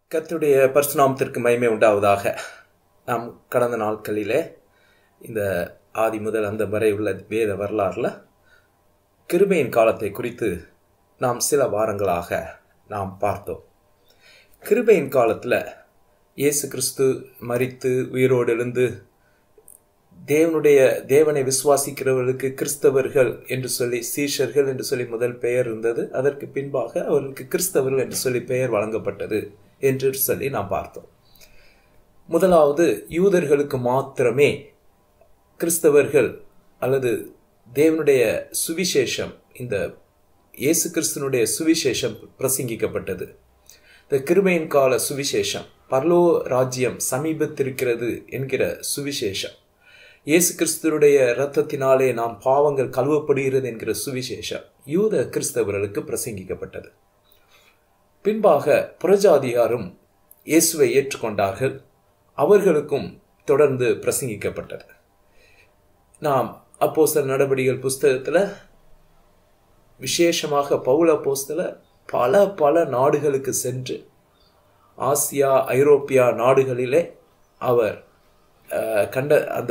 கர்த்தருடைய பரிசுநாமத்திற்கு மகிமை உண்டாவதாக. நாம் கடந்த நாட்களிலே இந்த ஆதி முதல் அந்த வரை உள்ள வேத வரலாறுல கிருபையின் காலத்தை குறித்து நாம் சில வாரங்களாக நாம் பார்த்தோம். கிருபையின் காலத்தில் இயேசு கிறிஸ்து மரித்து உயிரோடு எழுந்து தேவனை விசுவாசிக்கிறவர்களுக்கு கிறிஸ்தவர்கள் என்று சொல்லி, சீஷர்கள் என்று சொல்லி முதல் பெயர் இருந்தது. அதற்கு பின்பாக அவர்களுக்கு கிறிஸ்தவர்கள் என்று சொல்லி பெயர் வழங்கப்பட்டது என்று சொல்லி நாம் பார்த்தோம். முதலாவது யூதர்களுக்கு மாத்திரமே கிறிஸ்தவர்கள் அல்லது தேவனுடைய சுவிசேஷம், இந்த இயேசு கிறிஸ்துனுடைய சுவிசேஷம் பிரசங்கிக்கப்பட்டது. இந்த கிருபையின் கால சுவிசேஷம், பரலோ ராஜ்யம் சமீபத்திருக்கிறது என்கிற சுவிசேஷம், இயேசு கிறிஸ்துடைய இரத்தத்தினாலே நாம் பாவங்கள் கழுவப்படுகிறது என்கிற சுவிசேஷம் யூத கிறிஸ்தவர்களுக்கு பிரசங்கிக்கப்பட்டது. பின்பாக புறஜாதியாரும் இயேசுவை ஏற்றுக்கொண்டார்கள், அவர்களுக்கும் தொடர்ந்து பிரசங்கிக்கப்பட்டது. நாம் அப்போஸ்தலர் நடபடிகள் புஸ்தகத்தில் விசேஷமாக பவுல் அப்போஸ்தலர் பல நாடுகளுக்கு சென்று ஆசியா ஐரோப்பியா நாடுகளிலே அவர் கண்ட அந்த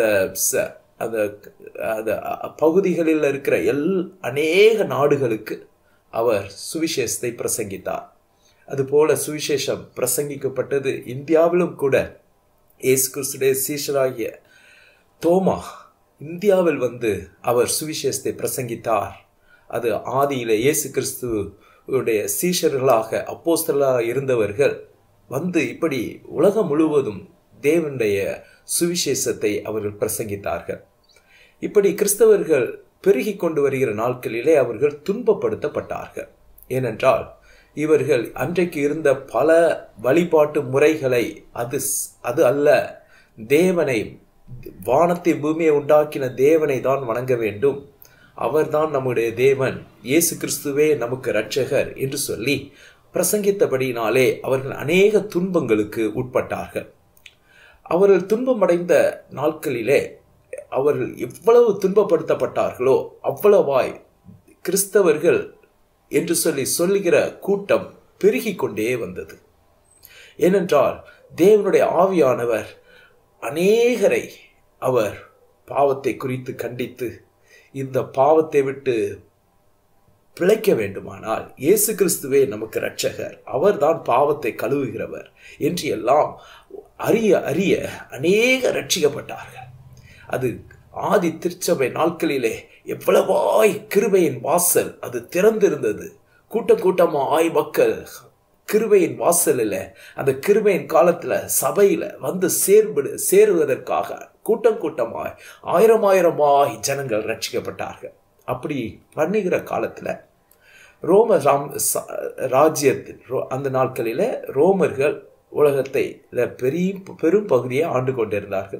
பகுதிகளில் இருக்கிற அநேக நாடுகளுக்கு அவர் சுவிசேஷத்தை பிரசங்கித்தார். அதுபோல சுவிசேஷம் பிரசங்கிக்கப்பட்டது இந்தியாவிலும் கூட. இயேசு கிறிஸ்துடைய சீஷராகிய தோமா இந்தியாவில் வந்து அவர் சுவிசேஷத்தை பிரசங்கித்தார். அது ஆதியிலே இயேசு கிறிஸ்துடைய சீஷர்களாக அப்போஸ்தலராக இருந்தவர்கள் வந்து இப்படி உலகம் முழுவதும் தேவனுடைய சுவிசேஷத்தை அவர்கள் பிரசங்கித்தார்கள். இப்படி கிறிஸ்தவர்கள் பெருகி கொண்டு வருகிற நாட்களிலே அவர்கள் துன்பப்படுத்தப்பட்டார்கள். ஏனென்றால் இவர்கள் அன்றைக்கு இருந்த பல வழிபாட்டு முறைகளை அது அல்ல, தேவனை, வானத்தை பூமியை உண்டாக்கின தேவனை தான் வணங்க வேண்டும், அவர்தான் நம்முடைய தேவன், இயேசு கிறிஸ்துவே நமக்கு இரட்சகர் என்று சொல்லி பிரசங்கித்தபடியினாலே அவர்கள் அநேக துன்பங்களுக்கு உட்பட்டார்கள். அவர்கள் துன்பமடைந்த நாட்களிலே அவர்கள் எவ்வளவு துன்பப்படுத்தப்பட்டார்களோ அவ்வளவாய் கிறிஸ்தவர்கள் என்று சொல்லுகிற கூட்டம் பெருகி கொண்டே வந்தது. ஏனென்றால் தேவனுடைய ஆவியானவர் அநேகரை அவர் பாவத்தை குறித்து கண்டித்து, இந்த பாவத்தை விட்டு பிழைக்க வேண்டுமானால் இயேசு கிறிஸ்துவே நமக்கு இரட்சகர், அவர்தான் பாவத்தை கழுவுகிறவர் என்று எல்லாம் அறிய அநேக ரட்சிக்கப்பட்டார்கள். அது ஆதி திருச்சபை நாட்களிலே எவ்வளவாய் கிருபையின் வாசல் அது திறந்திருந்தது. கூட்டமாய் மக்கள் கிருபையின் வாசலில், அந்த கிருபையின் காலத்துல சபையில வந்து சேருவதற்காக கூட்டமாய் ஆயிரமாய் ஜனங்கள் ரட்சிக்கப்பட்டார்கள். அப்படி பண்ணுகிற காலத்துல ரோம ராஜ்யத்தில் அந்த நாட்களில ரோமர்கள் உலகத்தை பெரும் பகுதியை ஆண்டு கொண்டிருந்தார்கள்.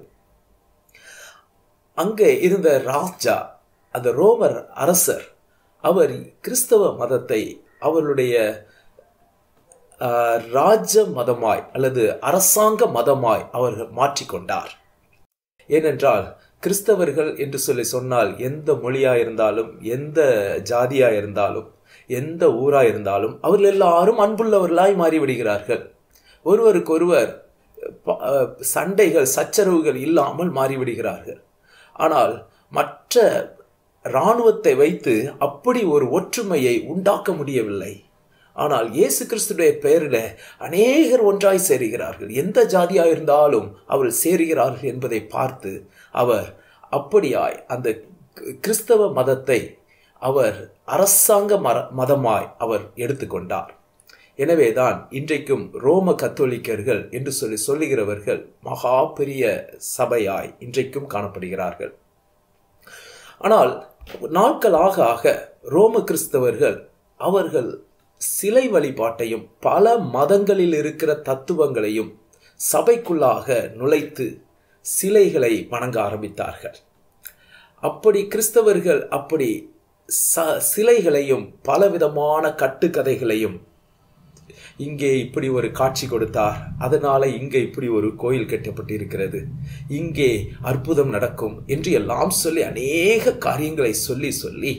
அங்கே இருந்த ராஜா, அந்த ரோமர் அரசர், அவர் கிறிஸ்தவ மதத்தை அவர்களுடைய ராஜ மதமாய் அல்லது அரசாங்க மதமாய் அவர்கள் மாற்றிக்கொண்டார். ஏனென்றால் கிறிஸ்தவர்கள் என்று சொன்னால் எந்த மொழியா இருந்தாலும், எந்த ஜாதியா இருந்தாலும், எந்த ஊரா இருந்தாலும் அவர்கள் எல்லாரும் அன்புள்ளவர்களாய் மாறிவிடுகிறார்கள். ஒருவருக்கொருவர் சண்டைகள் சச்சரவுகள் இல்லாமல் மாறிவிடுகிறார்கள். ஆனால் மற்ற இராணுவத்தை வைத்து அப்படி ஒரு ஒற்றுமையை உண்டாக்க முடியவில்லை. ஆனால் இயேசு கிறிஸ்துடைய பெயரில் அநேகர் ஒன்றாய் சேருகிறார்கள். எந்த ஜாதியாக இருந்தாலும் அவர்கள் சேருகிறார்கள் என்பதை பார்த்து அவர் அப்படியாய் அந்த கிறிஸ்தவ மதத்தை அவர் அரசாங்க மதமாய் அவர் எடுத்துக்கொண்டார். எனவேதான் இன்றைக்கும் ரோம கத்தோலிக்கர்கள் என்று சொல்லுகிறவர்கள் மகா பெரிய சபையாய் இன்றைக்கும் காணப்படுகிறார்கள். ஆனால் நாட்களாக ஆக ரோம கிறிஸ்தவர்கள் அவர்கள் சிலை வழிபாட்டையும் பல மதங்களில் இருக்கிற தத்துவங்களையும் சபைக்குள்ளாக நுழைத்து சிலைகளை வணங்க ஆரம்பித்தார்கள். அப்படி கிறிஸ்தவர்கள் அப்படி சிலைகளையும் பலவிதமான கட்டுக்கதைகளையும், இங்கே இப்படி ஒரு காட்சி கொடுத்தார், அதனால இங்கே இப்படி ஒரு கோயில் கட்டப்பட்டிருக்கிறது, இங்கே அற்புதம் நடக்கும் என்று எல்லாம் சொல்லி அநேக காரியங்களை சொல்லி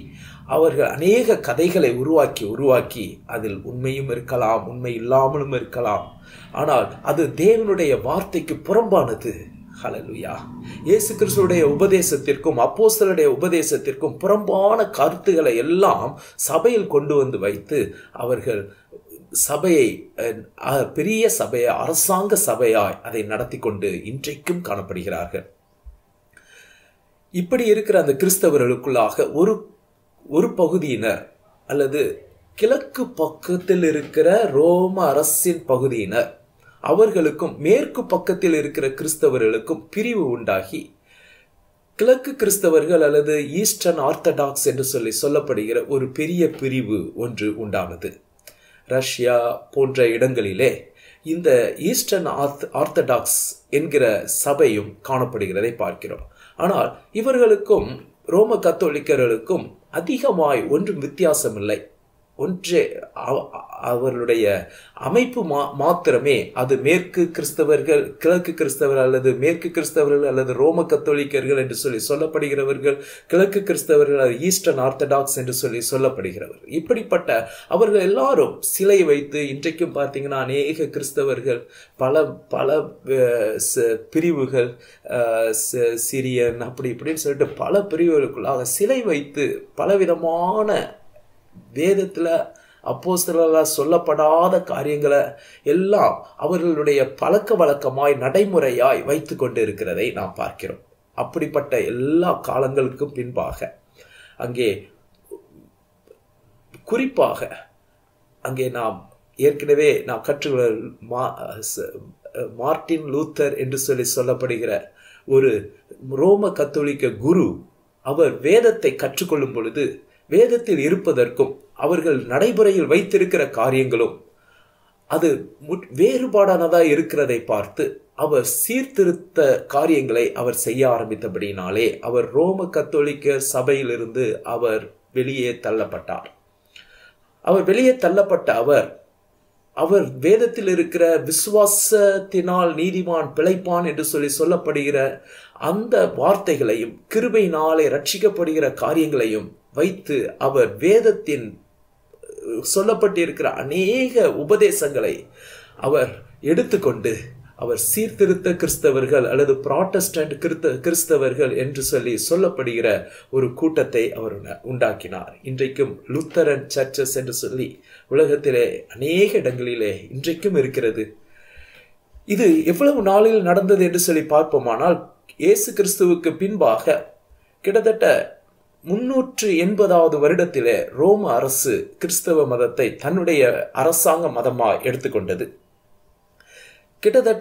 அவர்கள் அநேக கதைகளை உருவாக்கி அதில் உண்மையும் இருக்கலாம், உண்மை இல்லாமலும் இருக்கலாம். ஆனால் அது தேவனுடைய வார்த்தைக்கு புறம்பானது. ஹல்லேலூயா. இயேசு கிறிஸ்துவுடைய உபதேசத்திற்கும் அப்போஸ்தலருடைய உபதேசத்திற்கும் புறம்பான கருத்துக்களை எல்லாம் சபையில் கொண்டு வந்து வைத்து அவர்கள் சபையை, பெரிய சபையை, அரசாங்க சபையாய் அதை நடத்தி கொண்டு இன்றைக்கும் காணப்படுகிறார்கள். இப்படி இருக்கிற அந்த கிறிஸ்தவர்களுக்குள்ளாக ஒரு பகுதியினர் அல்லது கிழக்கு பக்கத்தில் இருக்கிற ரோம அரசின் பகுதியினர், அவர்களுக்கும் மேற்கு பக்கத்தில் இருக்கிற கிறிஸ்தவர்களுக்கும் பிரிவு உண்டாகி கிழக்கு கிறிஸ்தவர்கள் அல்லது ஈஸ்டர்ன் ஆர்த்தடாக்ஸ் என்று சொல்லப்படுகிற ஒரு பெரிய பிரிவு ஒன்று உண்டானது. ரஷ்யா போன்ற இடங்களிலே இந்த ஈஸ்டர்ன் ஆர்த்தடாக்ஸ் என்கிற சபையும் காணப்படுகிறதை பார்க்கிறோம். ஆனால் இவர்களுக்கும் ரோம கத்தோலிக்கர்களுக்கும் அதிகமாய் ஒன்றும் வித்தியாசம் இல்லை. ஒன்றே அவர்களுடைய அமைப்பு மாத்திரமே. அது மேற்கு கிறிஸ்தவர்கள், கிழக்கு கிறிஸ்தவர்கள் அல்லது மேற்கு கிறிஸ்தவர்கள் அல்லது ரோம கத்தோலிக்கர்கள் என்று சொல்லப்படுகிறவர்கள், கிழக்கு கிறிஸ்தவர்கள் அல்லது ஈஸ்டர்ன் ஆர்த்தடாக்ஸ் என்று சொல்லப்படுகிறவர்கள். இப்படிப்பட்ட அவர்கள் எல்லாரும் சிலை வைத்து இன்றைக்கும் பார்த்தீங்கன்னா அநேக கிறிஸ்தவர்கள் பல பிரிவுகள், சிரியன் அப்படி இப்படின்னு சொல்லிட்டு பல பிரிவுகளுக்குள்ளாக சிலை வைத்து பலவிதமான வேதத்துல அப்போஸ்தலரால் சொல்லப்படாத காரியங்களை எல்லாம் அவர்களுடைய பழக்க வழக்கமாய் நடைமுறையாய் வைத்து கொண்டு இருக்கிறதை நாம் பார்க்கிறோம். அப்படிப்பட்ட எல்லா காலங்களுக்கும் பின்பாக அங்கே குறிப்பாக அங்கே நாம் ஏற்கனவே நாம் மார்ட்டின் லூத்தர் என்று சொல்லப்படுகிற ஒரு ரோம கத்தோலிக்க குரு, அவர் வேதத்தை கற்றுக்கொள்ளும் பொழுது வேதத்தில் இருப்பதற்கும் அவர்கள் நடைமுறையில் வைத்திருக்கிற காரியங்களும் அது வேறுபாடானதா இருக்கிறதை பார்த்து அவர் சீர்திருத்த காரியங்களை அவர் செய்ய ஆரம்பித்தபடினாலே அவர் ரோம கத்தோலிக்க சபையிலிருந்து அவர் வெளியே தள்ளப்பட்டார். அவர் வெளியே தள்ளப்பட்ட அவர் வேதத்தில் இருக்கிற விசுவாசத்தினால் நீதிமான் பிழைப்பான் என்று சொல்லப்படுகிற அந்த வார்த்தைகளையும் கிருபையினாலே ரட்சிக்கப்படுகிற காரியங்களையும் வைத்து அவர் வேதத்தின் சொல்லப்பட்டிருக்கிற அநேக உபதேசங்களை அவர் எடுத்துக்கொண்டு அவர் சீர்திருத்த கிறிஸ்தவர்கள் அல்லது புராட்டஸ்டன்ட் கிறிஸ்தவர்கள் என்று சொல்லப்படுகிற ஒரு கூட்டத்தை அவர் உண்டாக்கினார். இன்றைக்கும் லூத்தரன் சர்ச்சஸ் என்று சொல்லி உலகத்திலே அநேக இடங்களிலே இன்றைக்கும் இருக்கிறது. இது எவ்வளவு நாளில் நடந்தது என்று சொல்லி பார்ப்போமானால் இயேசு கிறிஸ்துவுக்கு பின்பாக கிட்டத்தட்ட 380வது வருடத்திலே ரோம அரசு கிறிஸ்தவ மதத்தை தன்னுடைய அரசாங்க மதமாக எடுத்துக்கொண்டது. கிட்டத்தட்ட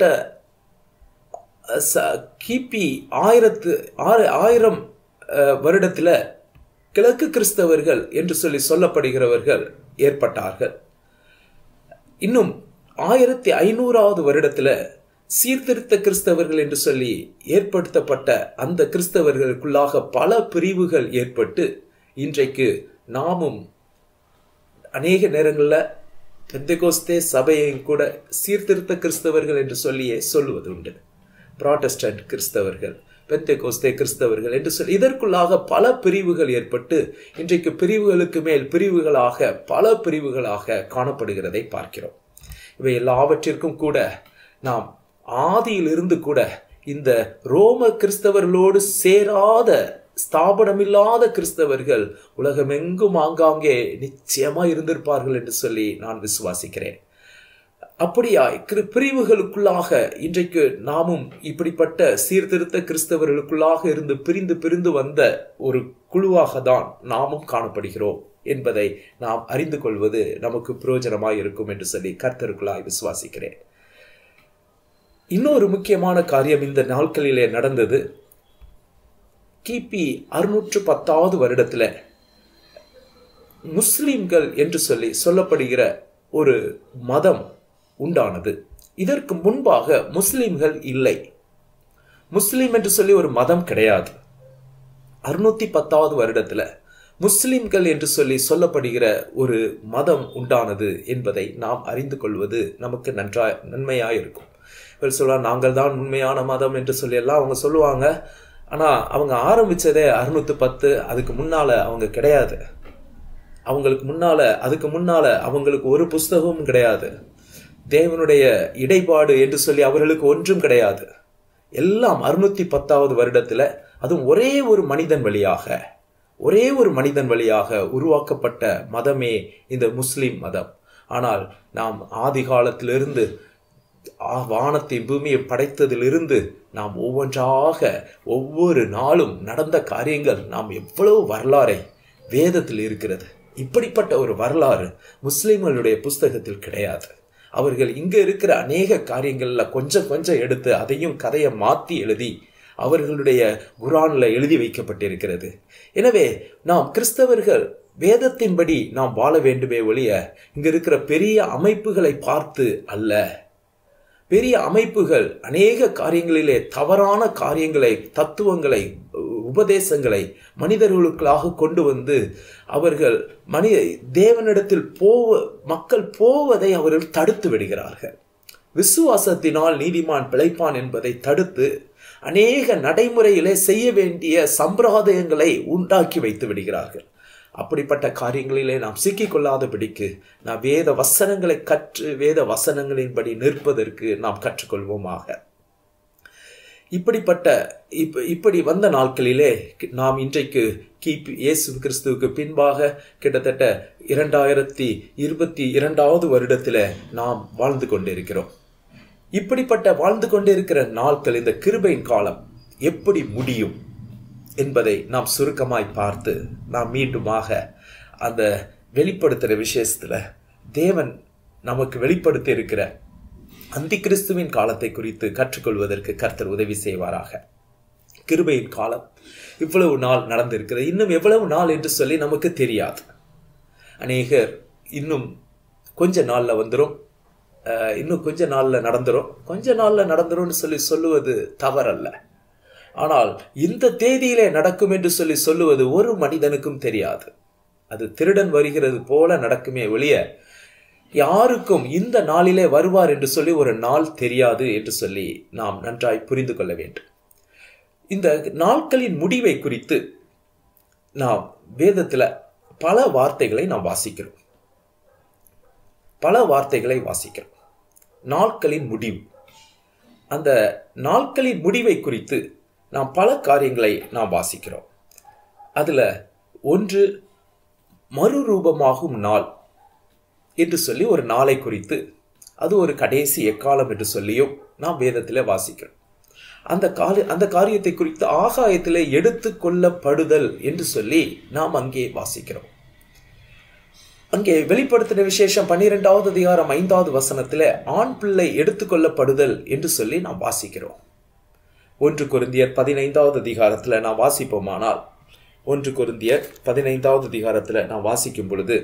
கிபி 1000 வருடத்தில் கிழக்கு கிறிஸ்தவர்கள் என்று சொல்லப்படுகிறவர்கள் ஏற்பட்டார்கள். இன்னும் 1500வது வருடத்தில் சீர்திருத்த கிறிஸ்தவர்கள் என்று சொல்லி ஏற்படுத்தப்பட்ட அந்த கிறிஸ்தவர்களுக்குள்ளாக பல பிரிவுகள் ஏற்பட்டு இன்றைக்கு நாமும் அநேக நேரங்களில் பெந்தெகோஸ்தே சபையையும் கூட சீர்திருத்த கிறிஸ்தவர்கள் என்று சொல்லுவது உண்டு. புராட்டஸ்டன்ட் கிறிஸ்தவர்கள், பெந்தெகோஸ்தே கிறிஸ்தவர்கள் என்று சொல்லி இதற்குள்ளாக பல பிரிவுகள் ஏற்பட்டு இன்றைக்கு பிரிவுகளுக்கு மேல் பிரிவுகளாக பல பிரிவுகளாக காணப்படுகிறதை பார்க்கிறோம். இவை எல்லாவற்றிற்கும் கூட நாம் ஆதியிலிருந்து கூட இந்த ரோம கிறிஸ்தவர்களோடு சேராத ஸ்தாபனமில்லாத கிறிஸ்தவர்கள் உலகமெங்கும் ஆங்காங்கே நிச்சயமா இருந்திருப்பார்கள் என்று சொல்லி நான் விசுவாசிக்கிறேன். அப்படியாய் பிரிவுகளுக்குள்ளாக இன்றைக்கு நாமும் இப்படிப்பட்ட சீர்திருத்த கிறிஸ்தவர்களுக்குள்ளாக இருந்து பிரிந்து வந்த ஒரு குழுவாக தான் நாமும் காணப்படுகிறோம் என்பதை நாம் அறிந்து கொள்வது நமக்கு பிரயோஜனமாய் இருக்கும் என்று சொல்லி கர்த்தருக்குள்ளாய் விசுவாசிக்கிறேன். இன்னொரு முக்கியமான காரியம் இந்த நாட்களிலே நடந்தது. கிபி 610வது வருடத்தில் முஸ்லிம்கள் என்று சொல்லப்படுகிற ஒரு மதம் உண்டானது. இதற்கு முன்பாக முஸ்லிம்கள் இல்லை. முஸ்லிம் என்று சொல்லி ஒரு மதம் கிடையாது. 610வது வருடத்தில் முஸ்லிம்கள் என்று சொல்லப்படுகிற ஒரு மதம் உண்டானது என்பதை நாம் அறிந்து கொள்வது நமக்கு நன்மையாயிருக்கும். இவர் சொல்லுவாங்க, நாங்கள் தான் உண்மையான மதம் என்று சொல்லி எல்லாம் அவங்க சொல்லுவாங்க. ஆனால் அவங்க ஆரம்பித்ததே 610, அதுக்கு முன்னால் அவங்க கிடையாது. அதுக்கு முன்னால அவங்களுக்கு ஒரு புஸ்தகமும் கிடையாது. தேவனுடைய இடைப்பாடு என்று சொல்லி அவர்களுக்கு ஒன்றும் கிடையாது. எல்லாம் 610வது வருடத்துல, அதுவும் ஒரே ஒரு மனிதன் வழியாக உருவாக்கப்பட்ட மதமே இந்த முஸ்லிம் மதம். ஆனால் நாம் ஆதி காலத்திலிருந்து வானத்தை பூமியை படைத்ததிலிருந்து நாம் ஒவ்வொரு நாளும் நடந்த காரியங்கள், நாம் எவ்வளவு வரலாறை வேதத்தில் இருக்கிறது. இப்படிப்பட்ட ஒரு வரலாறு முஸ்லிம்களுடைய புஸ்தகத்தில் கிடையாது. அவர்கள் இங்க இருக்கிற அநேக காரியங்கள்ல கொஞ்சம் எடுத்து அதையும் கதையை மாத்தி எழுதி அவர்களுடைய குரான்ல எழுதி வைக்கப்பட்டிருக்கிறது. எனவே நாம் கிறிஸ்தவர்கள் வேதத்தின்படி நாம் வாழ வேண்டுமே ஒழிய இங்க இருக்கிற பெரிய அமைப்புகளை பார்த்து அல்ல. பெரிய அமைப்புகள் அநேக காரியங்களிலே தவறான காரியங்களை, தத்துவங்களை, உபதேசங்களை மனிதர்களுக்காக கொண்டு வந்து அவர்கள் தேவனிடத்தில் மக்கள் போவதை அவர்கள் தடுத்து விடுகிறார்கள். விசுவாசத்தினால் நீதிமான் பிழைப்பான் என்பதை தடுத்து அநேக நடைமுறையிலே செய்ய வேண்டிய சம்பிரதாயங்களை உண்டாக்கி வைத்து விடுகிறார்கள். அப்படிப்பட்ட காரியங்களிலே நாம் சிக்கிக்கொள்ளாதபடிக்கு நாம் வேத வசனங்களை கற்று வேத வசனங்களின்படி நிற்பதற்கு நாம் கற்றுக்கொள்வோமாக. இப்படி வந்த நாட்களிலே நாம் இன்றைக்கு இயேசு கிறிஸ்துவுக்கு பின்பாக கிட்டத்தட்ட 2022வது வருடத்தில் நாம் வாழ்ந்து கொண்டிருக்கிறோம். இப்படிப்பட்ட வாழ்ந்து கொண்டிருக்கிற நாட்கள், இந்த கிருபையின் காலம் எப்படி முடியும் என்பதை நாம் சுருக்கமாய் பார்த்து நாம் மீண்டுமாக அந்த வெளிப்படுத்துகிற விஷயத்துல தேவன் நமக்கு வெளிப்படுத்தி இருக்கிற அந்தி கிறிஸ்துவின் காலத்தை குறித்து கற்றுக்கொள்வதற்கு கர்த்தர் உதவி செய்வாராக. கிருபையின் காலம் இவ்வளவு நாள் நடந்திருக்கிறது. இன்னும் எவ்வளவு நாள் என்று சொல்லி நமக்கு தெரியாது. அநேகர் இன்னும் கொஞ்ச நாள்ல வந்துடும், இன்னும் கொஞ்ச நாள்ல நடந்துரும் சொல்லி சொல்லுவது தவறல்ல. ஆனால் இந்த தேதியிலே நடக்கும் என்று சொல்லி சொல்லுவது ஒரு மனிதனுக்கும் தெரியாது. அது திருடன் வருகிறது போல நடக்குமே ஒழிய யாருக்கும் இந்த நாளிலே வருவார் என்று சொல்லி ஒரு நாள் தெரியாது என்று சொல்லி நாம் நன்றாய் புரிந்து கொள்ள வேண்டும். இந்த நாட்களின் முடிவை குறித்து நாம் வேதத்துல பல வார்த்தைகளை நாம் வாசிக்கிறோம். நாட்களின் முடிவு, அந்த நாட்களின் முடிவை குறித்து நாம் பல காரியங்களை நாம் வாசிக்கிறோம். அதுல ஒன்று மறுரூபமாகும் நாள் என்று சொல்லி ஒரு நாளை குறித்து, அது ஒரு கடைசி எக்காலம் என்று சொல்லியும் நாம் வேதத்திலே வாசிக்கிறோம். அந்த காரியத்தை குறித்து ஆகாயத்திலே எடுத்து கொள்ளப்படுதல் என்று சொல்லி நாம் அங்கே வாசிக்கிறோம். அங்கே வெளிப்படுத்தின விசேஷம் 12வது அதிகாரம் 5வது வசனத்திலே ஆண் பிள்ளை எடுத்துக்கொள்ளப்படுதல் என்று சொல்லி நாம் வாசிக்கிறோம். 1 கொரிந்தியர் 15வது அதிகாரத்தில் நாம் வாசிப்போமானால், 1 கொரிந்தியர் 15வது அதிகாரத்தில் நாம் வாசிக்கும் பொழுது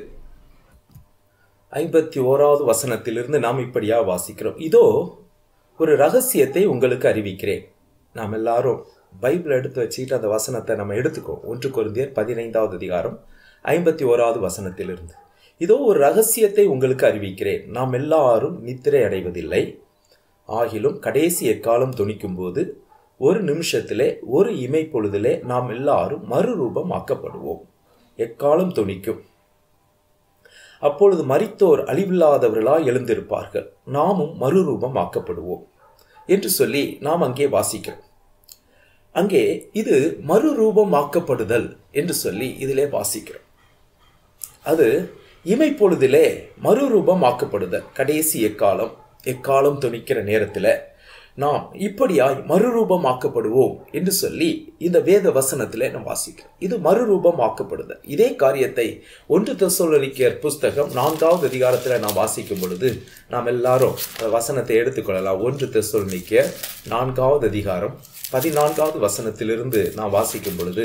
51வது வசனத்திலிருந்து நாம் இப்படியா வாசிக்கிறோம். இதோ ஒரு ரகசியத்தை உங்களுக்கு அறிவிக்கிறேன். நாம் எல்லாரும் பைபிள் எடுத்து வச்சுக்கிட்டு அந்த வசனத்தை நம்ம எடுத்துக்கோம். 1 கொரிந்தியர் 15வது அதிகாரம் 51வது வசனத்திலிருந்து, இதோ ஒரு ரகசியத்தை உங்களுக்கு அறிவிக்கிறேன். நாம் எல்லாரும் நித்திரை அடைவதில்லை. ஆகிலும் கடைசி எக்காலம் தொனிக்கும் போது ஒரு நிமிஷத்திலே ஒரு இமை பொழுதிலே நாம் எல்லாரும் மறுரூபம் ஆக்கப்படுவோம். எக்காலம் தொனிக்கும். அப்பொழுது மரித்தோர் அழிவில்லாதவர்களாய் எழுந்திருப்பார்கள், நாமும் மறுரூபம் ஆக்கப்படுவோம் என்று சொல்லி நாம் அங்கே வாசிக்கிறோம். அங்கே இது மறுரூபம் ஆக்கப்படுதல் என்று சொல்லி இதிலே வாசிக்கிறோம். அது இமை பொழுதிலே மறுரூபம் ஆக்கப்படுதல். கடைசி எக்காலம் தொனிக்கிற நேரத்தில் நாம் இப்படியாய் மறுரூபம் ஆக்கப்படுவோம் என்று சொல்லி இந்த வேத வசனத்திலே நாம் வாசிக்கிறோம். இது மறுரூபம் ஆக்கப்படுதல். இதே காரியத்தை 1 தெசலோனிக்கேயர் புஸ்தகம் 4வது அதிகாரத்தில் நாம் வாசிக்கும் பொழுது நாம் எல்லாரும் வசனத்தை எடுத்துக்கொள்ளலாம். 1 தெசலோனிக்கேயர் 4வது அதிகாரம் 14வது வசனத்திலிருந்து நாம் வாசிக்கும் பொழுது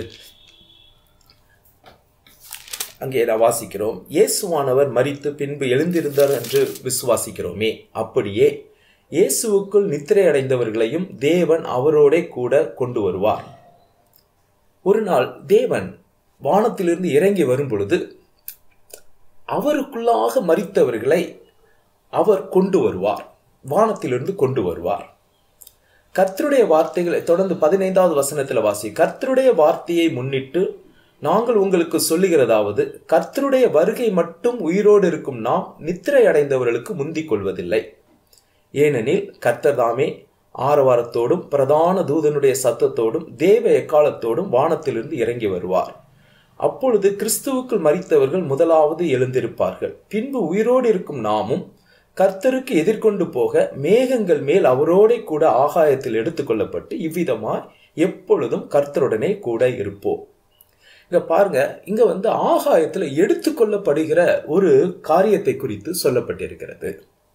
அங்கே நாம் வாசிக்கிறோம், இயேசுவானவர் மரித்து பின்பு எழுந்திருந்தார் என்று விசுவாசிக்கிறோமே, அப்படியே இயேசுவுக்குள் நித்திரை அடைந்தவர்களையும் தேவன் அவரோட கூட கொண்டு வருவார். ஒரு நாள் தேவன் வானத்திலிருந்து இறங்கி வரும் பொழுது அவருக்குள்ளாக மரித்தவர்களை அவர் கொண்டு வருவார், வானத்திலிருந்து கொண்டு வருவார். கர்த்தருடைய வார்த்தைகளை தொடர்ந்து 15வது வசனத்தில் வாசி, கர்த்தருடைய வார்த்தையை முன்னிட்டு நாங்கள் உங்களுக்கு சொல்லுகிறதாவது, கர்த்தருடைய வருகை மட்டும் உயிரோடு இருக்கும் நாம் நித்திரை அடைந்தவர்களுக்கு முந்திக் கொள்வதில்லை. ஏனெனில் கர்த்தர் தாமே ஆரவாரத்தோடும் பிரதான தூதனுடைய சத்தத்தோடும் தேவ எக்காலத்தோடும் வானத்திலிருந்து இறங்கி வருவார். அப்பொழுது கிறிஸ்துவுக்குள் மரித்தவர்கள் முதலாவது எழுந்திருப்பார்கள். பின்பு உயிரோடு இருக்கும் நாமும் கர்த்தருக்கு எதிர்கொண்டு போக மேகங்கள் மேல் அவரோட கூட ஆகாயத்தில் எடுத்துக்கொள்ளப்பட்டு இவ்விதமாய் எப்பொழுதும் கர்த்தருடனே கூட இருப்போம். இங்க பாருங்க, இங்க ஆகாயத்துல எடுத்துக்கொள்ளப்படுகிற ஒரு காரியத்தை குறித்து சொல்லப்பட்டிருக்கிறது.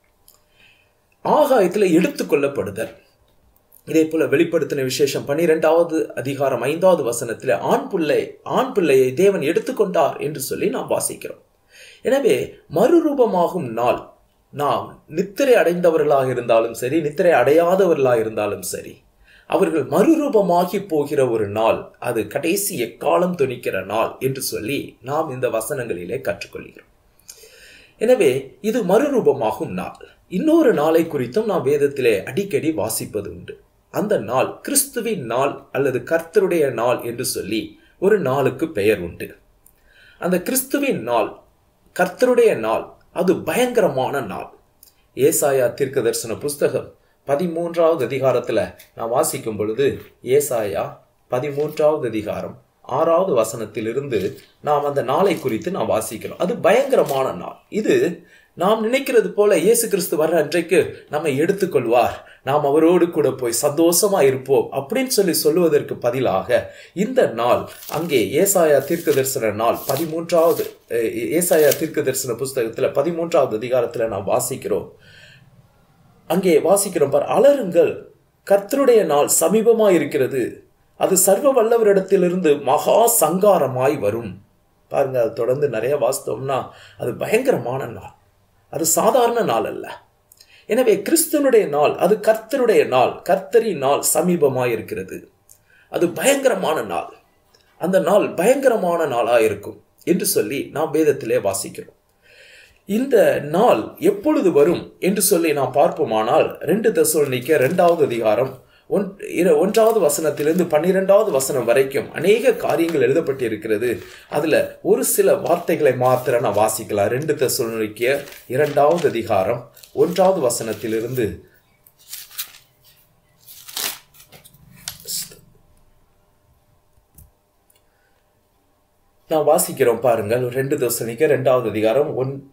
ஆகாயத்துல எடுத்துக்கொள்ளப்படுதல். இதே போல வெளிப்படுத்தின விசேஷம் 12வது அதிகாரம் 5வது வசனத்தில் ஆண் பிள்ளையை தேவன் எடுத்துக்கொண்டார் என்று சொல்லி நாம் வாசிக்கிறோம். எனவே மறுரூபமாகும் நாள் நாம் நித்திரை அடைந்தவர்களாக இருந்தாலும் சரி, நித்திரை அடையாதவர்களாக இருந்தாலும் சரி, அவர்கள் மறுரூபமாகி போகிற ஒரு நாள், அது கடைசி எக்காலம் துணிக்கிற நாள் என்று சொல்லி நாம் இந்த வசனங்களிலே கற்றுக்கொள்கிறோம். எனவே இது மறுரூபமாகும் நாள். இன்னொரு நாளை குறித்தும் நாம் வேதத்திலே அடிக்கடி வாசிப்பது உண்டு. அந்த நாள் கிறிஸ்துவின் நாள் அல்லது கர்த்தருடைய நாள் என்று சொல்லி ஒரு நாளுக்கு பெயர் உண்டு. அந்த கிறிஸ்துவின் நாள், கர்த்தருடைய நாள், அது பயங்கரமான நாள். ஏசாயா தீர்க்கதரிசன புஸ்தகம் 13வது அதிகாரத்துல நான் வாசிக்கும் பொழுது, ஏசாயா 13வது அதிகாரம் 6வது வசனத்திலிருந்து நாம் அந்த நாளை குறித்து நாம் வாசிக்கிறோம். அது பயங்கரமான நாள். இது நாம் நினைக்கிறது போல இயேசு கிறிஸ்து வர்ற அன்றைக்கு நம்மை எடுத்துக்கொள்வார், நாம் அவரோடு கூட போய் சந்தோஷமா இருப்போம் அப்படின்னு சொல்லி சொல்லுவதற்கு பதிலாக இந்த நாள் அங்கே ஏசாயா தீர்க்கதரிசன நாள் 13வது ஏசாயா தீர்க்கதரிசன புஸ்தகத்துல 13வது அதிகாரத்துல நாம் வாசிக்கிறோம். அங்கே வாசிக்கிறோம் பார், அலறுங்கள், கர்த்தருடைய நாள் சமீபமாய் இருக்கிறது, அது சர்வ வல்லவரிடத்திலிருந்து மகா சங்காரமாய் வரும். பாருங்க, அது தொடர்ந்து நிறைய வாசித்தோம்னா அது பயங்கரமான நாள், அது சாதாரண நாள் அல்ல. எனவே கிறிஸ்துவனுடைய நாள், அது கர்த்தருடைய நாள், கர்த்தரின் நாள் சமீபமாய் இருக்கிறது, அது பயங்கரமான நாள். அந்த நாள் பயங்கரமான நாளாயிருக்கும் என்று சொல்லி நாம் வேதத்திலே வாசிக்கிறோம். இந்த நாள் எப்பொழுது வரும் என்று சொல்லி நாம் பார்ப்போமானால் 2 தெசலோனிக்கேயர் 2வது அதிகாரம் 1வது வசனத்திலிருந்து 12வது வசனம் வரைக்கும் அநேக காரியங்கள் எழுதப்பட்டு இருக்கிறது. அதுல ஒரு சில வார்த்தைகளை மாத்திரம் நான் வாசிக்கலாம். 2 தெசலோனிக்கேயர் 2வது அதிகாரம் 1வது வசனத்திலிருந்து நான் வாசிக்கிறோம் பாருங்கள். 2 தெசலோனிக்கேயர் 2வது அதிகாரம்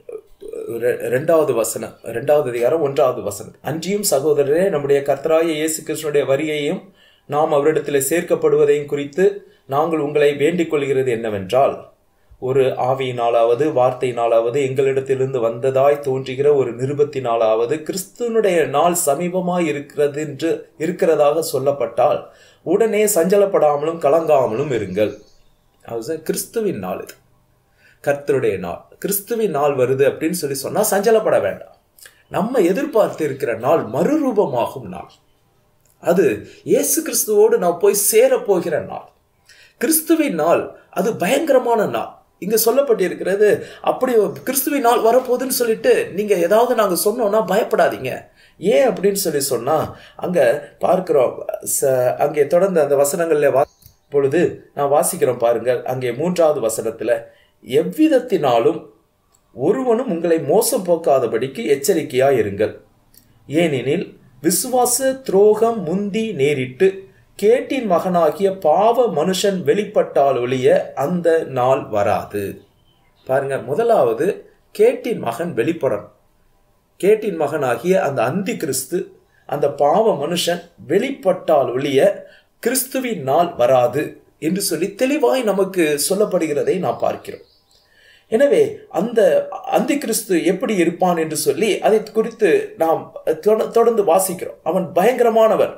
2வது வசனம், 2வது அதிகாரம் 1வது வசனம். அன்றியும் சகோதரரே, நம்முடைய கர்த்தராகிய இயேசு கிறிஸ்துவினுடைய வருகையையும் நாம் அவரிடத்தில் சேர்க்கப்படுவதையும் குறித்து நாங்கள் உங்களை வேண்டிக் கொள்கிறது என்னவென்றால், ஒரு ஆவியினாலாவது வார்த்தையினாலாவது எங்களிடத்திலிருந்து வந்ததாய் தோன்றுகிற ஒரு நிருபத்தினாலாவது கிறிஸ்துவனுடைய நாள் சமீபமாய் இருக்கிறதாக சொல்லப்பட்டால் உடனே சஞ்சலப்படாமலும் கலங்காமலும் இருங்கள். கிறிஸ்துவின் நாள், இது கர்த்தருடைய நாள், கிறிஸ்துவின் நாள் வருது அப்படின்னு சொல்லி சொன்னா சஞ்சலப்பட வேண்டாம். நம்ம எதிர்பார்த்து இருக்கிற நாள் மறுரூபமாகும் நாள். அது இயேசு கிறிஸ்துவோடு நாம் போய் சேர போகிற நாள். கிறிஸ்துவின் நாள் அது பயங்கரமான நாள். இங்க சொல்லப்பட்டிருக்கிறது, அப்படி கிறிஸ்துவின் நாள் வரப்போகுதுன்னு சொல்லிட்டு நீங்க ஏதாவது நாங்க சொன்னோம்னா பயப்படாதீங்க. ஏன் அப்படின்னு சொல்லி சொன்னா, அங்க பார்க்கிறோம், அங்கே தொடர்ந்து அந்த வசனங்கள்ல பொழுது நான் வாசிக்கிறோம் பாருங்கள். அங்கே 3வது வசனத்துல, எவ்விதத்தினாலும் ஒருவனும் உங்களை மோசம் போக்காதபடிக்கு எச்சரிக்கையா இருங்கள். ஏனெனில் விசுவாச துரோகம் முந்தி நேரிட்டு கேட்டின் மகனாகிய பாவ மனுஷன் வெளிப்பட்டால் ஒழிய அந்த நாள் வராது. பாருங்க, முதலாவது கேட்டின் மகன் வெளிப்படணும். கேட்டின் மகனாகிய அந்த அந்தி கிறிஸ்து, அந்த பாவ மனுஷன் வெளிப்பட்டால் ஒழிய கிறிஸ்துவின் நாள் வராது என்று சொல்லி தெளிவாய் நமக்கு சொல்லப்படுகிறதை நாம் பார்க்கிறோம். எனவே அந்த அந்தி கிறிஸ்து எப்படி இருப்பான் என்று சொல்லி அதை குறித்து நாம் தொடர்ந்து வாசிக்கிறோம். அவன் பயங்கரமானவன்.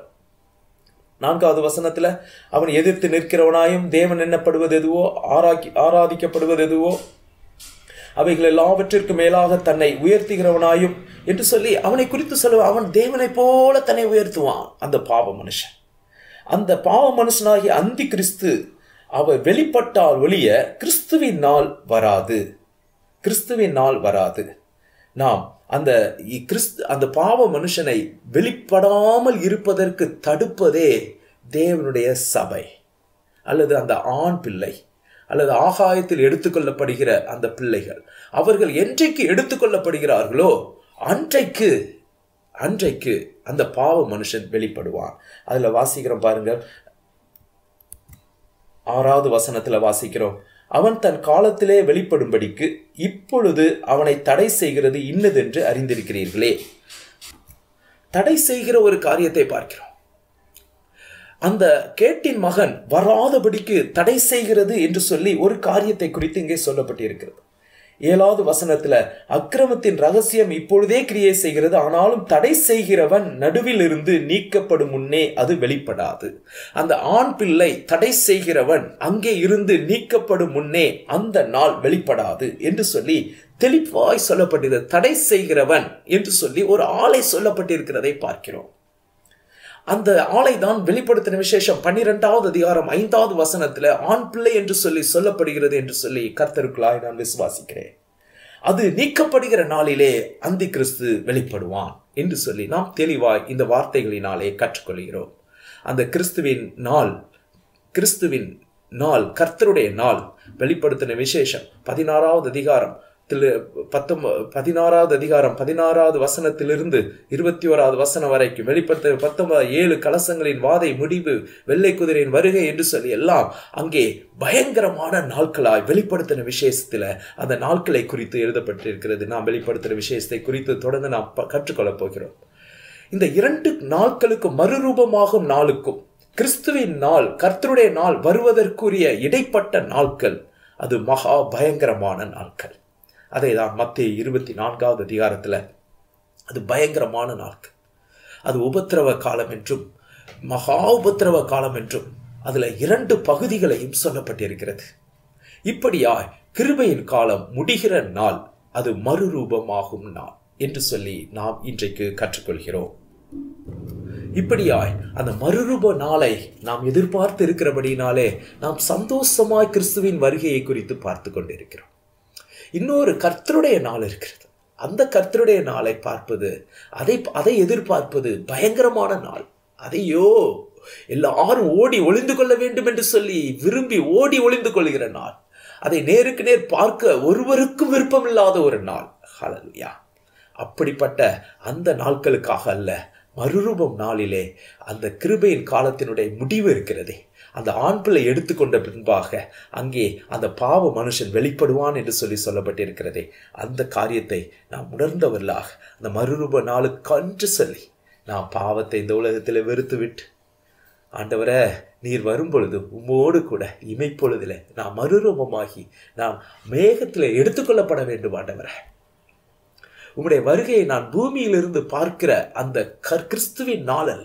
4வது வசனத்துல, அவன் எதிர்த்து நிற்கிறவனாயும் தேவன் எண்ணப்படுவது எதுவோ ஆராதிக்கப்படுவது எதுவோ அவைகள் எல்லாவற்றிற்கு மேலாக தன்னை உயர்த்துகிறவனாயும் என்று சொல்லி அவனை குறித்து சொல்லுவான். அவன் தேவனை போல தன்னை உயர்த்துவான். அந்த பாவ மனுஷன், அந்த பாவ மனுஷனாகிய அந்தி கிறிஸ்து அவர் வெளிப்பட்டால் ஒழிய கிறிஸ்துவின் நாள் வராது. கிறிஸ்துவின் நாள் வராது. நாம் அந்த பாவ மனுஷனை வெளிப்படாமல் இருப்பதற்கு தடுப்பதே தேவனுடைய சபை அல்லது அந்த ஆண் பிள்ளை அல்லது ஆகாயத்தில் எடுத்துக்கொள்ளப்படுகிற அந்த பிள்ளைகள், அவர்கள் என்றைக்கு எடுத்துக்கொள்ளப்படுகிறார்களோ அன்றைக்கு அந்த பாவ மனுஷன் வெளிப்படுவான். அதுல வாசிக்கிறோம் பாருங்க, 6வது வசனத்துல வாசிக்கிறோம், அவன் தன் காலத்திலே வெளிப்படும்படிக்கு இப்பொழுது அவனை தடை செய்கிறது இன்னதென்று அறிந்திருக்கிறீர்களே. தடை செய்கிற ஒரு காரியத்தை பார்க்கிறோம். அந்த கேட்டின் மகன் வராதபடிக்கு தடை செய்கிறது என்று சொல்லி ஒரு காரியத்தை குறித்து இங்கே சொல்லப்பட்டிருக்கிறது. 7வது வசனத்துல, அக்கிரமத்தின் ரகசியம் இப்பொழுதே கிரியை செய்கிறது, ஆனாலும் தடை செய்கிறவன் நடுவில் இருந்து நீக்கப்படும் முன்னே அது வெளிப்படாது. அந்த ஆண் பிள்ளை தடை செய்கிறவன் அங்கே இருந்து நீக்கப்படும் முன்னே அந்த நாள் வெளிப்படாது என்று சொல்லி தெளிவாய் சொல்லப்பட்டது. தடை செய்கிறவன் என்று சொல்லி ஒரு ஆளை சொல்லப்பட்டிருக்கிறதை பார்க்கிறோம். அந்த ஆளை தான் வெளிப்படுத்தின விசேஷம் 12வது அதிகாரம் 5வது வசனத்துல ஆண் பிள்ளை என்று சொல்லி சொல்லப்படுகிறது என்று சொல்லி கர்த்தருக்குள்ளாய் நான் விசுவாசிக்கிறேன். அது நீக்கப்படுகிற நாளிலே அந்தி கிறிஸ்து வெளிப்படுவான் என்று சொல்லி நாம் தெளிவாய் இந்த வார்த்தைகளினாலே கற்றுக்கொள்கிறோம். அந்த கிறிஸ்துவின் நாள் கர்த்தருடைய நாள் வெளிப்படுத்தின விசேஷம் 16வது அதிகாரம் 16வது அதிகாரம் 16வது வசனத்திலிருந்து 21வது வசனம் வரைக்கும் வெளிப்படுத்த 7 கலசங்களின் வாதை முடிவு, வெள்ளை குதிரையின் வருகை என்று சொல்லி எல்லாம் அங்கே பயங்கரமான நாட்களாய் வெளிப்படுத்தின விசேஷத்துல அந்த நாட்களை குறித்து எழுதப்பட்டிருக்கிறது. நாம் வெளிப்படுத்தின விசேஷத்தை குறித்து தொடர்ந்து நாம் கற்றுக்கொள்ளப் போகிறோம். இந்த 2 நாட்களுக்கும் மறுரூபமாகும் நாளுக்கும் கிறிஸ்துவின் நாள், கர்த்தருடைய நாள் வருவதற்குரிய இடைப்பட்ட நாட்கள் அது மகா பயங்கரமான நாட்கள். அதை தான் மத்தேயு 24வது அதிகாரத்துல அது பயங்கரமான நாட்கள், அது உபத்திரவ காலம் என்றும் மகா உபத்திரவ காலம் என்றும் அதுல 2 பகுதிகளையும் சொல்லப்பட்டிருக்கிறது. இப்படியாய் கிருபையின் காலம் முடிகிற நாள் அது மறுரூபமாகும் நாள் என்று சொல்லி நாம் இன்றைக்கு கற்றுக்கொள்கிறோம். இப்படியாய் அந்த மறுரூப நாளை நாம் எதிர்பார்த்து இருக்கிறபடினாலே நாம் சந்தோஷமாய் கிறிஸ்துவின் வருகையை குறித்து பார்த்து கொண்டிருக்கிறோம். இன்னொரு கர்த்தருடைய நாள் இருக்கிறது. அந்த கர்த்தருடைய நாளை பார்ப்பது, அதை எதிர்பார்ப்பது பயங்கரமான நாள். அதையோ எல்லாரும் ஓடி ஒளிந்து கொள்ள வேண்டும் என்று சொல்லி விரும்பி ஓடி ஒளிந்து கொள்கிற நாள். அதை நேருக்கு நேர் பார்க்க ஒருவருக்கும் விருப்பமில்லாத ஒரு நாள். ஹல்லேலூயா. அப்படிப்பட்ட அந்த நாட்களுக்காக அல்ல, மறுரூபம் நாளிலே அந்த கிருபையின் காலத்தினுடைய முடிவு இருக்கிறதே, அந்த ஆண் பிள்ளை எடுத்துக்கொண்ட பின்பாக அங்கே அந்த பாவ மனுஷன் வெளிப்படுவான் என்று சொல்லி சொல்லப்பட்டிருக்கிறதே, அந்த காரியத்தை நாம் உணர்ந்தவர்களாக அந்த மறுரூப நாளுக்கன்று சொல்லி நாம் பாவத்தை இந்த உலகத்தில் வெறுத்து விட்டு, ஆண்டவரே நீர் வரும் பொழுது உம்மோடு கூட இமைப்பொழுதில் நாம் மறுரூபமாகி நாம் மேகத்தில் எடுத்துக்கொள்ளப்பட வேண்டும். ஆண்டவரே உம்முடைய வருகையை நான் பூமியிலிருந்து பார்க்கிற அந்த கிறிஸ்துவின் நாள் அல்ல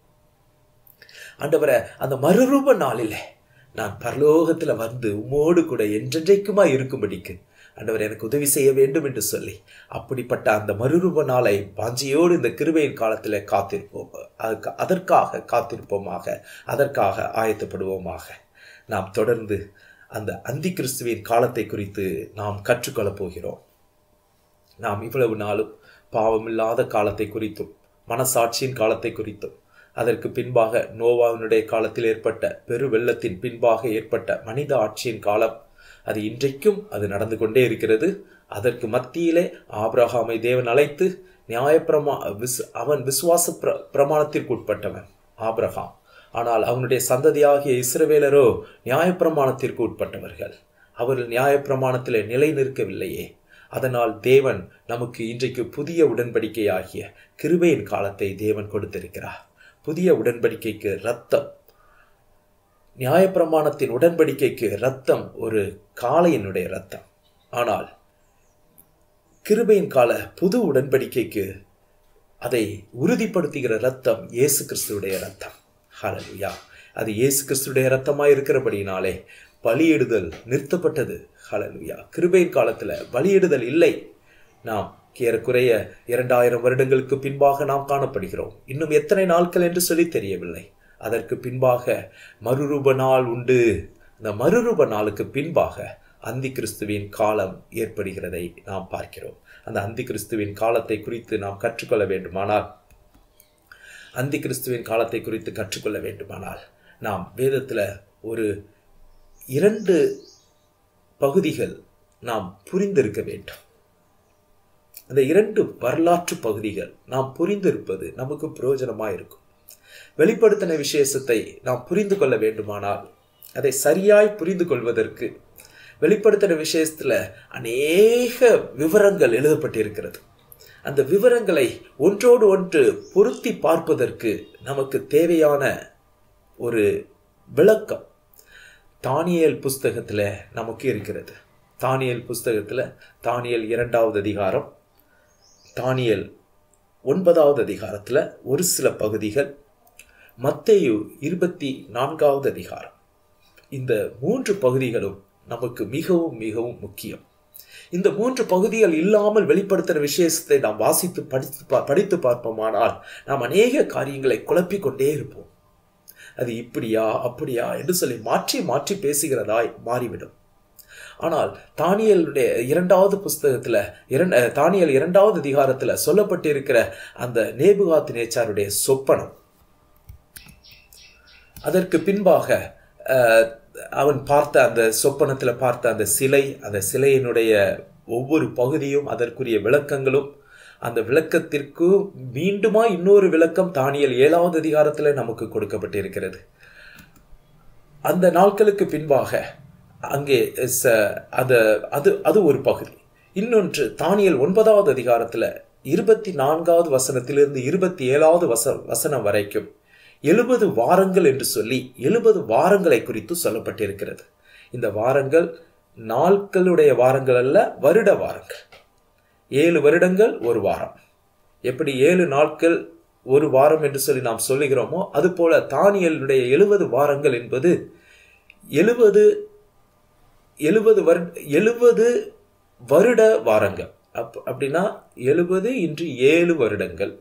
ஆண்டவரே, அந்த மறுரூப நாளிலே நான் பரலோகத்தில் வந்து உம்மோடு கூட என்றென்றைக்குமா இருக்கும்படிக்கு ஆண்டவர் எனக்கு உதவி செய்ய வேண்டும் என்று சொல்லி அப்படிப்பட்ட அந்த மறுரூப நாளை வாஞ்சியோடு இந்த கிருபையின் காலத்தில் காத்திருப்போம். அதற்காக காத்திருப்போமாக, அதற்காக ஆயத்தப்படுவோமாக. நாம் தொடர்ந்து அந்த அந்தி கிறிஸ்துவின் காலத்தை குறித்து நாம் கற்றுக்கொள்ளப் போகிறோம். நாம் இவ்வளவு நாளும் பாவமில்லாத காலத்தை குறித்தும் மனசாட்சியின் காலத்தை குறித்தும், அதற்கு பின்பாக நோவாவினுடைய காலத்தில் ஏற்பட்ட பெரு வெள்ளத்தின் பின்பாக ஏற்பட்ட மனித ஆட்சியின் காலம், அது இன்றைக்கும் அது நடந்து கொண்டே இருக்கிறது. அதற்கு மத்தியிலே ஆபிரகாமை தேவன் அழைத்து அவன் விசுவாச பிரமாணத்திற்கு உட்பட்டவன் ஆபிரகாம். ஆனால் அவனுடைய சந்ததியாகிய இஸ்ரவேலரோ நியாயப்பிரமாணத்திற்கு உட்பட்டவர்கள். அவர்கள் நியாயப்பிரமாணத்திலே நிலை நிற்கவில்லையே. அதனால் தேவன் நமக்கு இன்றைக்கு புதிய உடன்படிக்கையாகிய கிருபையின் காலத்தை தேவன் கொடுத்திருக்கிறார். புதிய உடன்படிக்கைக்கு இரத்தம், நியாயப்பிரமாணத்தின் உடன்படிக்கைக்கு இரத்தம் ஒரு காளையினுடைய இரத்தம். ஆனால் கிருபையின் கால புது உடன்படிக்கைக்கு அதை உறுதிப்படுத்துகிற இரத்தம் இயேசு கிறிஸ்துடைய இரத்தம். ஹல்லேலூயா. அது இயேசு கிறிஸ்துடைய இரத்தமாய் இருக்கிறபடினாலே பலியிடுதல் நிறுத்தப்பட்டது. ஹல்லேலூயா. கிருபையின் காலத்துல பலியிடுதல் இல்லை. நாம் ஏறக்குறைய 2000 வருடங்களுக்கு பின்பாக நாம் காணப்படுகிறோம். இன்னும் எத்தனை நாட்கள் என்று சொல்லி தெரியவில்லை. அதற்கு பின்பாக மறுரூப நாள் உண்டு. இந்த மறுரூப நாளுக்கு பின்பாக அந்தி கிறிஸ்துவின் காலம் ஏற்படுகிறதை நாம் பார்க்கிறோம். அந்த அந்தி கிறிஸ்துவின் காலத்தை குறித்து நாம் கற்றுக்கொள்ள வேண்டுமானால், அந்தி கிறிஸ்துவின் காலத்தை குறித்து கற்றுக்கொள்ள வேண்டுமானால் நாம் வேதத்துல ஒரு 2 பகுதிகள் நாம் புரிந்திருக்க வேண்டும். அந்த 2 வரலாற்று பகுதிகள் நாம் புரிந்திருப்பது நமக்கு பிரயோஜனமாக இருக்கும். வெளிப்படுத்தின விசேஷத்தை நாம் புரிந்து கொள்ள வேண்டுமானால் அதை சரியாய் புரிந்து கொள்வதற்கு வெளிப்படுத்தின விசேஷத்தில் அநேக விவரங்கள் எழுதப்பட்டிருக்கிறது. அந்த விவரங்களை ஒன்றோடு ஒன்று பொருத்தி பார்ப்பதற்கு நமக்கு தேவையான ஒரு விளக்கம் தானியேல் புஸ்தகத்தில் நமக்கு இருக்கிறது. தானியேல் புஸ்தகத்தில் தானியேல் 2வது அதிகாரம், தானியேல் 9வது அதிகாரத்தில் ஒரு சில பகுதிகள், மத்தேயு 24வது அதிகாரம். இந்த 3 பகுதிகளும் நமக்கு மிகவும் மிகவும் முக்கியம். இந்த 3 பகுதிகள் இல்லாமல் வெளிப்படுத்தின விசேஷத்தை நாம் வாசித்து படித்து பார்ப்போமானால் நாம் அநேக காரியங்களை குழப்பிக்கொண்டே இருப்போம். அது இப்படியா அப்படியா என்று சொல்லி மாற்றி மாற்றி பேசுகிறதாய் மாறிவிடும். ஆனால் தானியேலுடைய 2வது புஸ்தகத்தில் தானியேல் 2வது அதிகாரத்தில் சொல்லப்பட்டிருக்கிற அந்த நேபுகாத்நேச்சாருடைய சொப்பனம், அதற்கு பின்பாக அவன் பார்த்த அந்த சொப்பனத்தில் பார்த்த அந்த சிலையினுடைய ஒவ்வொரு பகுதியும் அதற்குரிய விளக்கங்களும், அந்த விளக்கத்திற்கு மீண்டுமா இன்னொரு விளக்கம் தானியேல் 7வது அதிகாரத்தில் நமக்கு கொடுக்கப்பட்டிருக்கிறது. அந்த நாட்களுக்கு பின்பாக அங்கே அது ஒரு பகுதி. இன்னொன்று தானியேல் 9வது அதிகாரத்தில் 24வது வசனத்திலிருந்து 27வது வசனம் வரைக்கும் 70 வாரங்கள் என்று சொல்லி 70 வாரங்களை குறித்து சொல்லப்பட்டிருக்கிறது. இந்த வாரங்கள் நாட்களுடைய வாரங்கள் அல்ல, வருட வாரங்கள். 7 வருடங்கள் ஒரு வாரம். எப்படி 7 நாட்கள் ஒரு வாரம் என்று சொல்லி நாம் சொல்லுகிறோமோ அதுபோல தானியேலுடைய 70 வாரங்கள் என்பது 70 வருட வாரங்கள். அப்படின்னா 70 × 7 வருடங்கள்,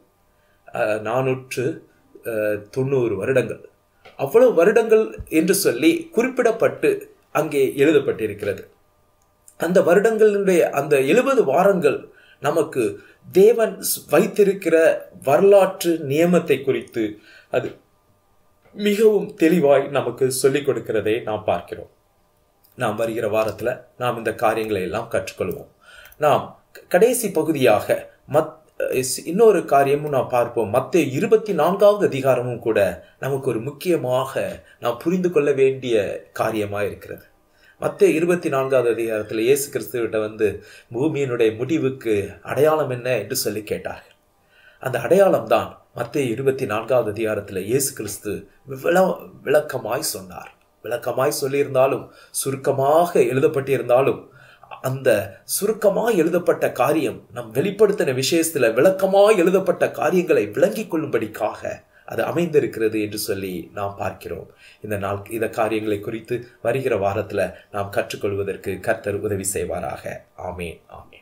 490 வருடங்கள். அவ்வளவு வருடங்கள் என்று சொல்லி குறிப்பிடப்பட்டு அங்கே எழுதப்பட்டிருக்கிறது. அந்த வருடங்களுடைய அந்த 70 வாரங்கள் நமக்கு தேவன் வைத்திருக்கிற வரலாற்று நியமத்தை குறித்து அது மிகவும் தெளிவாய் நமக்கு சொல்லிக் கொடுக்கிறதை நாம் பார்க்கிறோம். நாம் வருகிற வாரத்தில் நாம் இந்த காரியங்களை எல்லாம் கற்றுக்கொள்வோம். நாம் கடைசி பகுதியாக இன்னொரு காரியமும் நாம் பார்ப்போம். மத்தேயு 24வது அதிகாரமும் கூட நமக்கு ஒரு முக்கியமாக நாம் புரிந்து கொள்ள வேண்டிய காரியமாக இருக்கிறது. மத்தேயு 24வது அதிகாரத்தில் இயேசு கிறிஸ்துவிட்ட வந்து பூமியினுடைய முடிவுக்கு அடையாளம் என்ன என்று சொல்லி கேட்டார்கள். அந்த அடையாளம் தான் மத்தேயு 24வது அதிகாரத்தில் இயேசு கிறிஸ்து விளக்கமாய் சொன்னார். விளக்கமாய் சொல்லியிருந்தாலும் சுருக்கமாக எழுதப்பட்டிருந்தாலும் அந்த சுருக்கமாய் எழுதப்பட்ட காரியம் நம் வெளிப்படுத்தின விசேஷத்துல விளக்கமாய் எழுதப்பட்ட காரியங்களை விளங்கிக் கொள்ளும்படிக்காக அது அமைந்திருக்கிறது என்று சொல்லி நாம் பார்க்கிறோம். இந்த காரியங்களை குறித்து வருகிற வாரத்துல நாம் கற்றுக்கொள்வதற்கு கர்த்தர் உதவி செய்வாராக. ஆமென், ஆமென்.